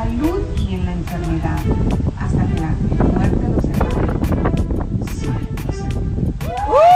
salud y en la enfermedad, hasta que la muerte los separe. Sí, lo sé.